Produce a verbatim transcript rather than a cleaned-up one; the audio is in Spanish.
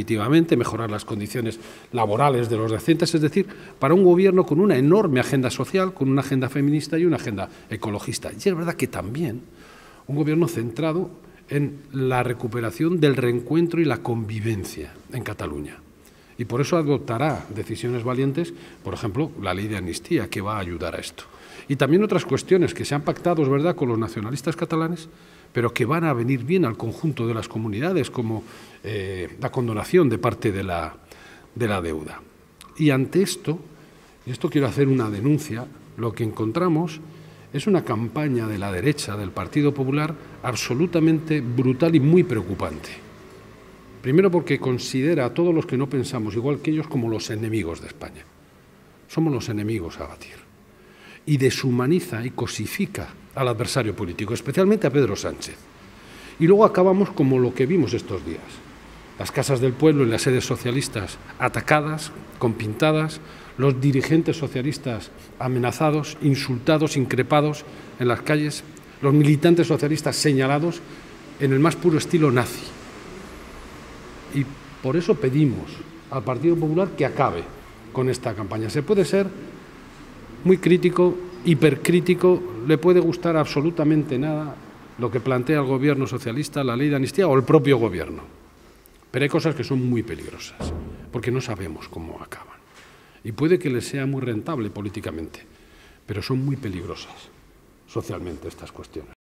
competitivamente, mejorar las condiciones laborales de los docentes, es decir, para un gobierno con una enorme agenda social, con una agenda feminista y una agenda ecologista. Y es verdad que también un gobierno centrado en la recuperación del reencuentro y la convivencia en Cataluña. Y por eso adoptará decisiones valientes, por ejemplo, la ley de amnistía, que va a ayudar a esto. Y también otras cuestiones que se han pactado, es verdad, con los nacionalistas catalanes, pero que van a venir bien al conjunto de las comunidades, como eh, la condonación de parte de la, de la deuda. Y ante esto, y esto quiero hacer una denuncia, lo que encontramos es una campaña de la derecha, del Partido Popular, absolutamente brutal y muy preocupante. Primero porque considera a todos los que no pensamos igual que ellos como los enemigos de España. Somos los enemigos a batir. Y deshumaniza y cosifica al adversario político, especialmente a Pedro Sánchez. Y luego acabamos como lo que vimos estos días. Las casas del pueblo y las sedes socialistas atacadas, con pintadas, los dirigentes socialistas amenazados, insultados, increpados en las calles, los militantes socialistas señalados en el más puro estilo nazi. Y por eso pedimos al Partido Popular que acabe con esta campaña. Se puede ser muy crítico, hipercrítico, le puede gustar absolutamente nada lo que plantea el gobierno socialista, la ley de amnistía o el propio gobierno. Pero hay cosas que son muy peligrosas, porque no sabemos cómo acaban. Y puede que les sea muy rentable políticamente, pero son muy peligrosas socialmente estas cuestiones.